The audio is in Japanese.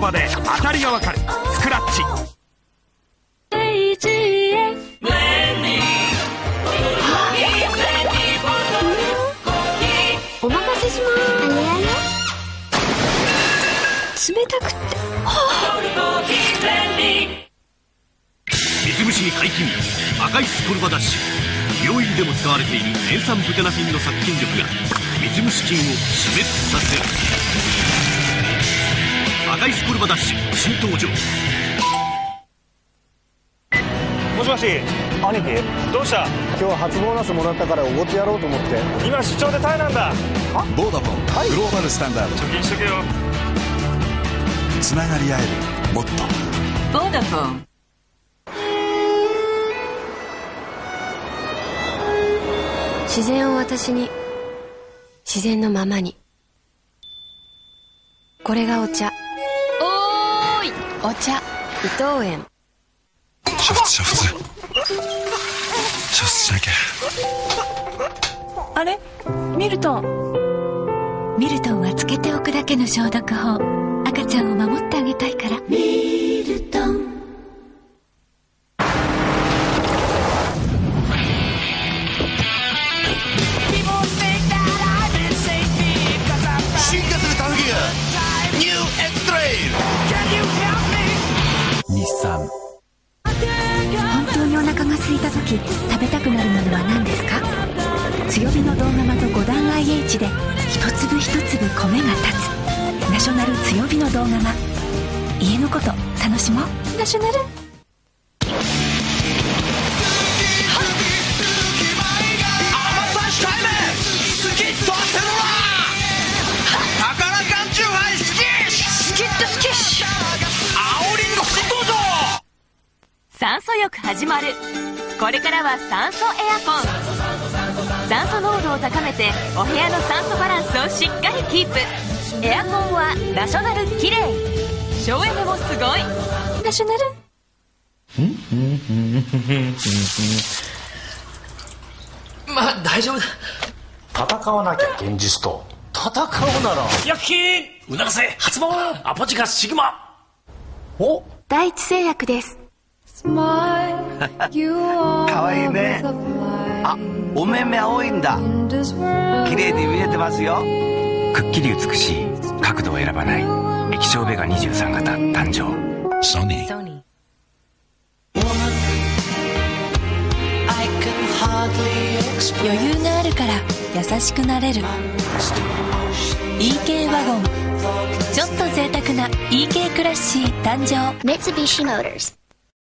葉で当たりがわかるスクラッチ。 お任せします。冷たくって、 水虫に解禁赤いスコルバダッシュ。病院でも使われている塩酸ブテナフィンの殺菌力が水虫菌を死滅させる。赤いスコルバダッシュ新登場。 もしもし、兄貴、どうした？今日初ボーナスもらったからおごってやろうと思って。今出張でタイなんだ。 ボーダフォン、はい、グローバルスタンダード。 貯金しとけよ。 つながり合える、もっとボーダフォン。 自然を私に、自然のままに。これがお茶。おーい、お茶伊藤園。 煮沸しなきゃ。 あれ、ミルトンはつけておくだけの消毒法。赤ちゃんを守ってあげたいから。ミルトン。 進化するタフギアニューエクストレイル。日産。 本当にお腹が空いた時食べたくなるものは何ですか？強火の銅釜と5段 IH で一粒一粒米が立つ。ナショナル強火の銅釜。家のこと楽しもう。ナショナル。酸素浴始まる。これからは酸素エアコン。酸素濃度を高めてお部屋の酸素バランスをしっかりキープ。エアコンはナショナルきれい。省エネもすごい。ナショナル。 まあ大丈夫だ。 戦わなきゃ現実と。戦おうなら薬品促せ発売アポジカスシグマ。 お、 第一製薬です。 かわいいね。あ、お目目青いんだ。綺麗に見えてますよ。 くっきり美しい、角度を選ばない液晶ベガ23型誕生。 ソニー。 余裕があるから優しくなれる。 EK ワゴン。ちょっと贅沢な EK クラッシー誕生。 三菱モーターズ。